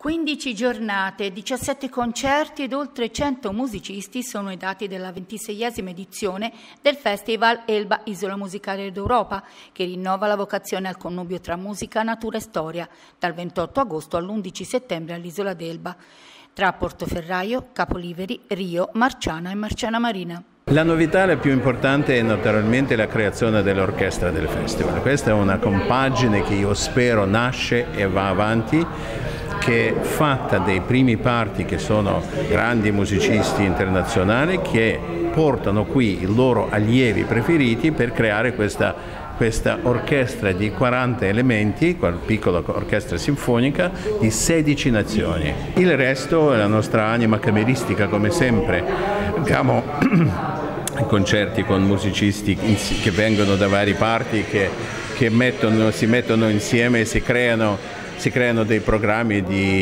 15 giornate, 17 concerti ed oltre 100 musicisti sono i dati della 26esima edizione del Festival Elba Isola Musicale d'Europa, che rinnova la vocazione al connubio tra musica, natura e storia, dal 28 agosto all'11 settembre all'isola d'Elba, tra Portoferraio, Capoliveri, Rio, Marciana e Marciana Marina. La novità più importante è naturalmente la creazione dell'orchestra del festival. Questa è una compagine che io spero nasce e va avanti, che è fatta dei primi parti che sono grandi musicisti internazionali che portano qui i loro allievi preferiti per creare questa orchestra di 40 elementi, piccola orchestra sinfonica di 16 nazioni. Il resto è la nostra anima cameristica, come sempre. Abbiamo concerti con musicisti che vengono da varie parti, che si mettono insieme e si creano dei programmi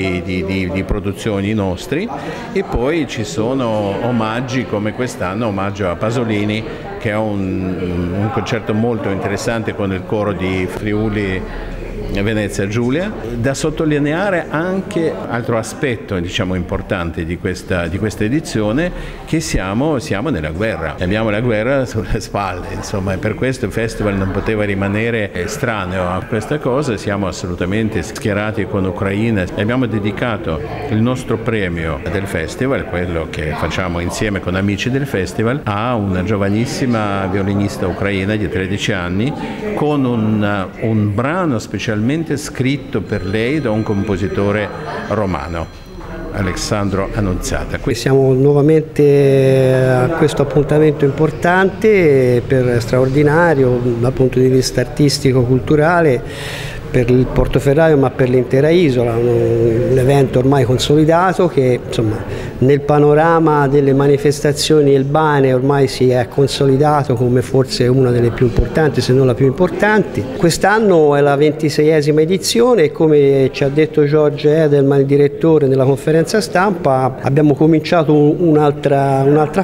di produzioni nostri, e poi ci sono omaggi come quest'anno, omaggio a Pasolini, che è un concerto molto interessante con il coro di Friuli Venezia Giulia. Da sottolineare anche altro aspetto, diciamo, importante di questa edizione, che siamo nella guerra, abbiamo la guerra sulle spalle, insomma, e per questo il festival non poteva rimanere estraneo a questa cosa. Siamo assolutamente schierati con Ucraina e abbiamo dedicato il nostro premio del festival, quello che facciamo insieme con amici del festival, a una giovanissima violinista ucraina di 13 anni con un brano specialmente scritto per lei da un compositore romano, Alessandro Annunziata. Siamo nuovamente a questo appuntamento importante, straordinario dal punto di vista artistico, culturale, per il Portoferraio ma per l'intera isola, un evento ormai consolidato che, insomma, nel panorama delle manifestazioni elbane ormai si è consolidato come forse una delle più importanti, se non la più importante. Quest'anno è la 26esima edizione e, come ci ha detto George Edelman, il direttore, nella conferenza stampa, abbiamo cominciato un'altra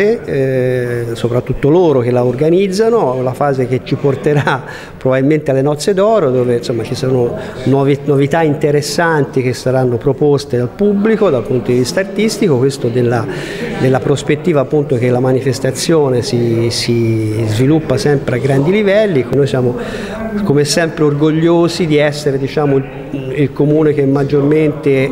fase, soprattutto loro che la organizzano, la fase che ci porterà probabilmente alle Nozze d'Oro, dove, insomma, ci sono novità interessanti che saranno proposte dal pubblico dal punto di vista artistico. Questo della prospettiva, appunto, che la manifestazione si sviluppa sempre a grandi livelli. Noi siamo come sempre orgogliosi di essere, diciamo, il comune che è maggiormente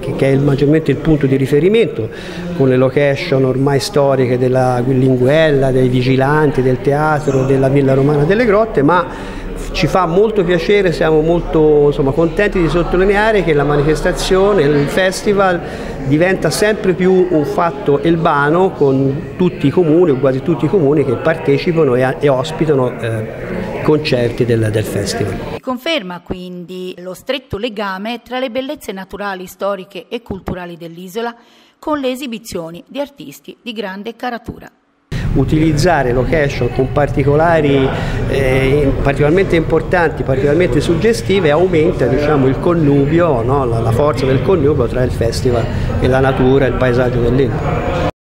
il punto di riferimento, con le location ormai storiche della Linguella, dei Vigilanti, del teatro, della Villa Romana delle Grotte, ma ci fa molto piacere, siamo molto, insomma, contenti di sottolineare che la manifestazione, il festival, diventa sempre più un fatto elbano, con tutti i comuni, o quasi tutti i comuni, che partecipano e ospitano concerti del festival. Conferma quindi lo stretto legame tra le bellezze naturali, storiche e culturali dell'isola con le esibizioni di artisti di grande caratura. Utilizzare location con particolari particolarmente importanti, particolarmente suggestive, aumenta, diciamo, il connubio, no? La forza del connubio tra il festival e la natura e il paesaggio dell'Elba.